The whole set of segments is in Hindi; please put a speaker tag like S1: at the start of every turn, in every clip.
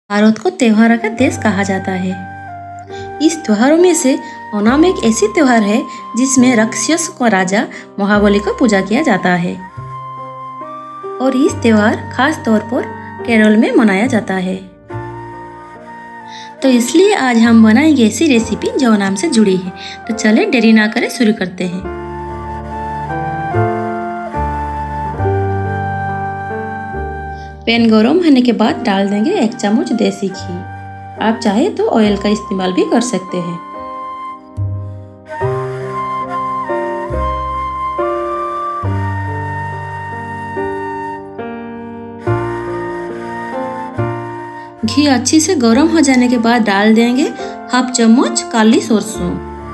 S1: भारत को त्योहारों का देश कहा जाता है। इस त्योहारों में से ओणम एक ऐसी त्योहार है जिसमें राक्षस को राजा महाबली को पूजा किया जाता है और इस त्योहार खास तौर पर केरल में मनाया जाता है। तो इसलिए आज हम बनाएंगे ऐसी रेसिपी जो ओणम से जुड़ी है। तो चले देरी ना करें, शुरू करते हैं। पैन गरम होने के बाद डाल देंगे 1 चम्मच देसी घी। आप चाहे तो ऑयल का इस्तेमाल भी कर सकते हैं। घी अच्छी से गरम हो जाने के बाद डाल देंगे 1/2 चम्मच काली सरसों।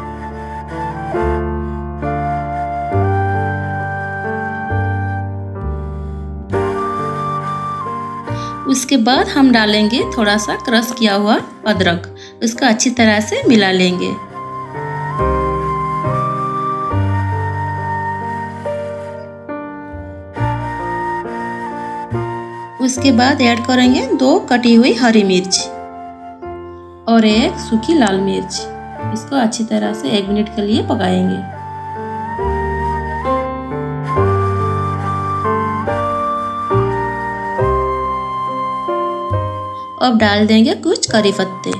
S1: उसके बाद हम डालेंगे थोड़ा सा क्रश किया हुआ अदरक। उसको अच्छी तरह से मिला लेंगे। उसके बाद ऐड करेंगे 2 कटी हुई हरी मिर्च और 1 सूखी लाल मिर्च। इसको अच्छी तरह से 1 मिनट के लिए पकाएंगे। अब डाल देंगे कुछ करी पत्ते।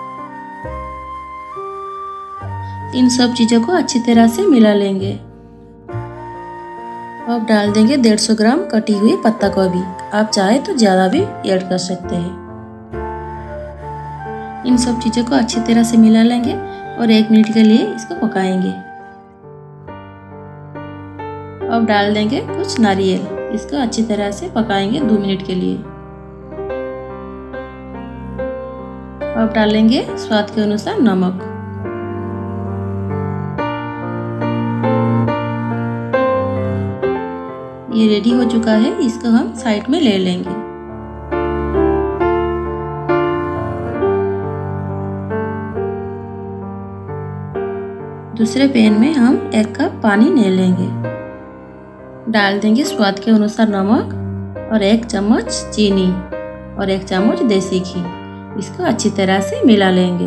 S1: इन सब चीजों को अच्छी तरह से मिला लेंगे। अब डाल देंगे 150 ग्राम कटी हुई पत्ता गोभी। आप चाहे तो ज्यादा भी ऐड कर सकते हैं। इन सब चीजों को अच्छी तरह से मिला लेंगे और 1 मिनट के लिए इसको पकाएंगे। अब डाल देंगे कुछ नारियल। इसको अच्छी तरह से पकाएंगे 2 मिनट के लिए। अब डालेंगे स्वाद के अनुसार नमक। ये रेडी हो चुका है। इसको हम साइड में ले लेंगे। दूसरे पैन में हम 1 कप पानी ले लेंगे। डाल देंगे स्वाद के अनुसार नमक और 1 चम्मच चीनी और 1 चम्मच देसी घी। इसको अच्छी तरह से मिला लेंगे।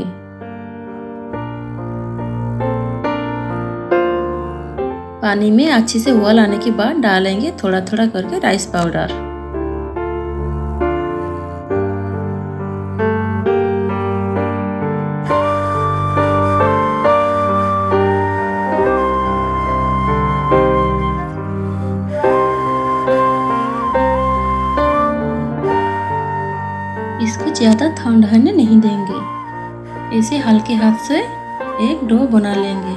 S1: पानी में अच्छी से उबाल आने के बाद डालेंगे थोड़ा थोड़ा करके राइस पाउडर। इसको ज्यादा ठंडा होने नहीं देंगे। ऐसे हल्के हाथ से एक डो बना लेंगे।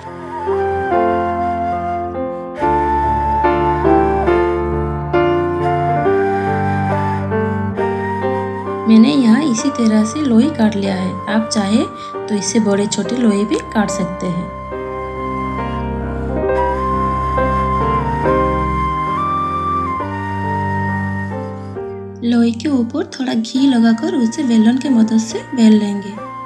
S1: मैंने यहाँ इसी तरह से लोई काट लिया है। आप चाहे तो इससे बड़े छोटे लोई भी काट सकते हैं। लोई के ऊपर थोड़ा घी लगाकर उसे बेलन के मदद से बेल लेंगे।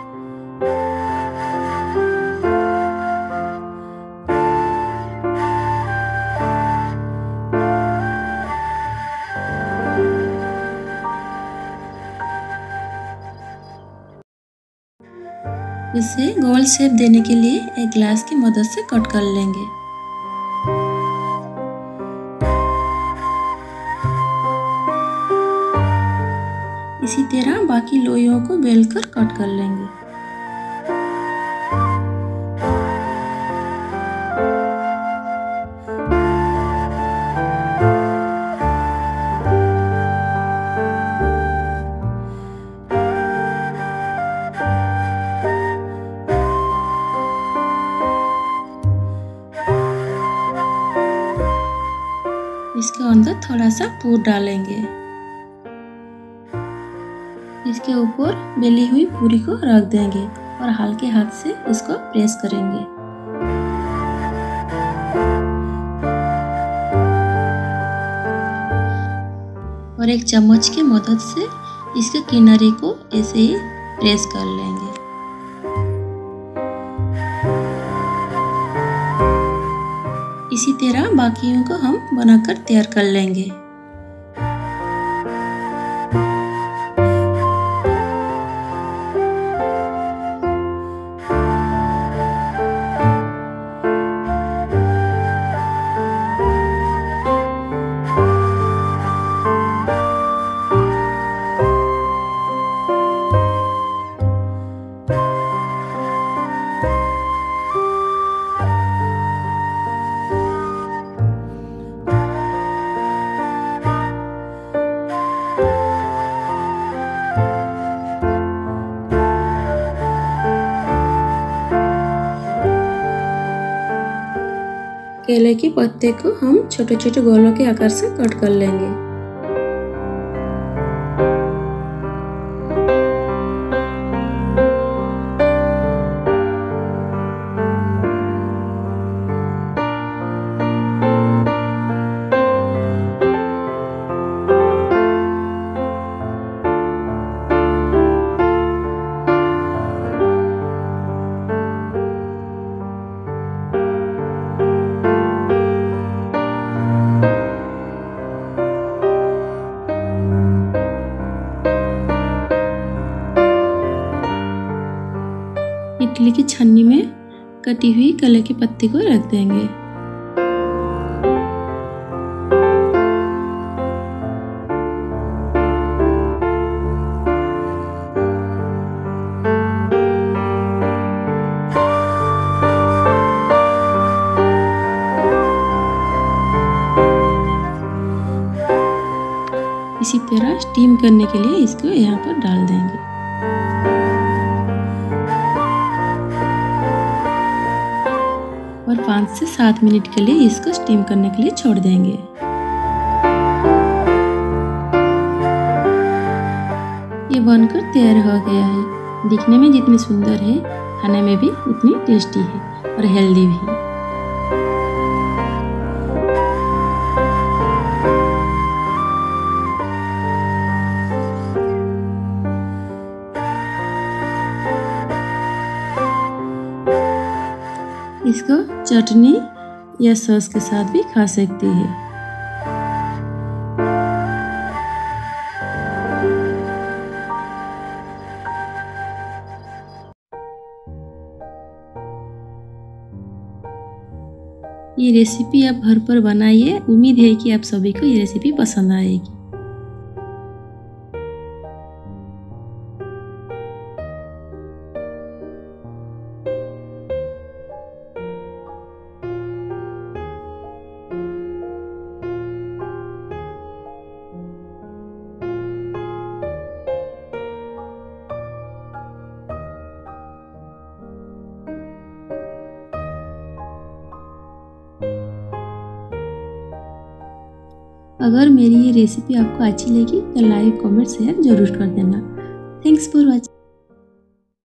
S1: इसे गोल शेप देने के लिए एक ग्लास की मदद से कट कर लेंगे। इसी तरह बाकी लोइयों को बेलकर कट कर लेंगे। इसके अंदर थोड़ा सा पूर डालेंगे। इसके ऊपर बेली हुई पूरी को रख देंगे और हल्के हाथ से इसको प्रेस करेंगे। और 1 चम्मच की मदद से इसके किनारे को ऐसे ही प्रेस कर लेंगे। इसी तरह बाकियों को हम बनाकर तैयार कर लेंगे। केले के पत्ते को हम छोटे छोटे गोलों के आकार से कट कर लेंगे। इडली की छन्नी में कटी हुई केले के पत्ते को रख देंगे। इसी तरह स्टीम करने के लिए इसको यहाँ पर डाल देंगे। और 5 से 7 मिनट के लिए इसको स्टीम करने के लिए छोड़ देंगे। ये बनकर तैयार हो गया है। दिखने में जितनी सुंदर है, खाने में भी उतनी टेस्टी है और हेल्दी भी। इसको चटनी या सॉस के साथ भी खा सकते हैं। ये रेसिपी आप घर पर बनाइए। उम्मीद है कि आप सभी को ये रेसिपी पसंद आएगी। अगर मेरी ये रेसिपी आपको अच्छी लगी तो लाइक, कमेंट, शेयर जरूर कर देना। Thanks for watching.